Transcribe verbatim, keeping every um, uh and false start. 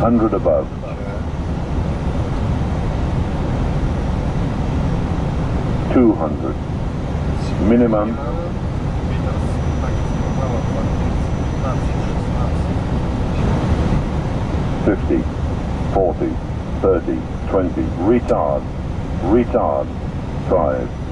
hundred above. two hundred. Minimum. fifty, forty, thirty, twenty. Retard. Retard. five.